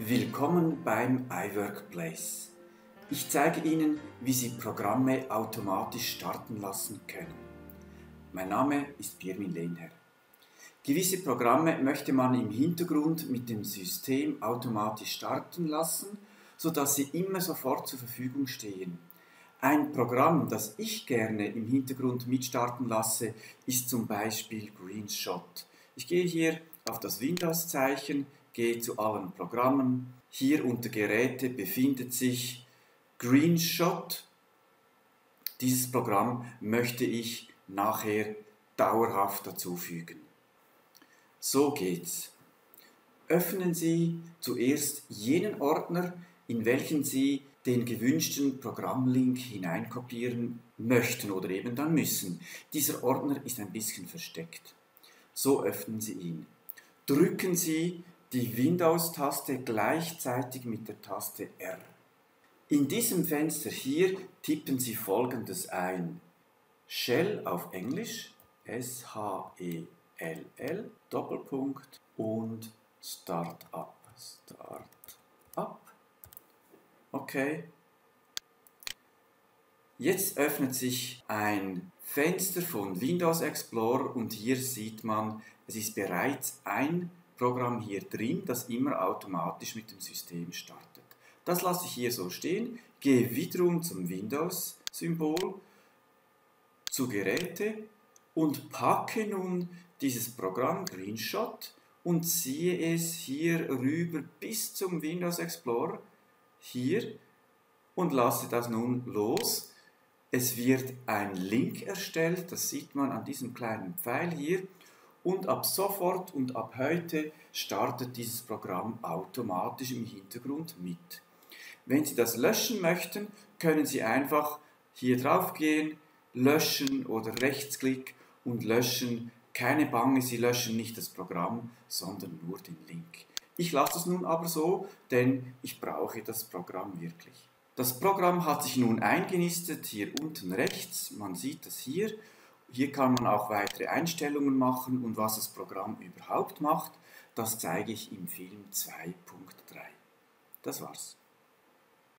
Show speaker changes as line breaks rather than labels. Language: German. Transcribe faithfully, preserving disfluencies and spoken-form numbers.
Willkommen beim iWorkplace. Ich zeige Ihnen, wie Sie Programme automatisch starten lassen können. Mein Name ist Pirmin Lehnherr. Gewisse Programme möchte man im Hintergrund mit dem System automatisch starten lassen, sodass sie immer sofort zur Verfügung stehen. Ein Programm, das ich gerne im Hintergrund mitstarten lasse, ist zum Beispiel Greenshot. Ich gehe hier auf das Windows-Zeichen, gehe zu allen Programmen. Hier unter Geräte befindet sich Greenshot. Dieses Programm möchte ich nachher dauerhaft dazufügen. So geht's. Öffnen Sie zuerst jenen Ordner, in welchen Sie den gewünschten Programmlink hineinkopieren möchten oder eben dann müssen. Dieser Ordner ist ein bisschen versteckt. So öffnen Sie ihn. Drücken Sie die Windows-Taste gleichzeitig mit der Taste R. In diesem Fenster hier tippen Sie Folgendes ein. Shell auf Englisch, S H E L L, Doppelpunkt und Startup. Startup. Okay. Jetzt öffnet sich ein Fenster von Windows Explorer und hier sieht man, es ist bereits ein Programm hier drin, das immer automatisch mit dem System startet. Das lasse ich hier so stehen, gehe wiederum zum Windows-Symbol, zu Geräte und packe nun dieses Programm Greenshot und ziehe es hier rüber bis zum Windows Explorer, hier, und lasse das nun los. Es wird ein Link erstellt, das sieht man an diesem kleinen Pfeil hier. Und ab sofort und ab heute startet dieses Programm automatisch im Hintergrund mit. Wenn Sie das löschen möchten, können Sie einfach hier drauf gehen, löschen oder Rechtsklick und löschen. Keine Bange, Sie löschen nicht das Programm, sondern nur den Link. Ich lasse es nun aber so, denn ich brauche das Programm wirklich. Das Programm hat sich nun eingenistet, hier unten rechts, man sieht das hier. Hier kann man auch weitere Einstellungen machen und was das Programm überhaupt macht, das zeige ich im Film zwei Punkt drei. Das war's.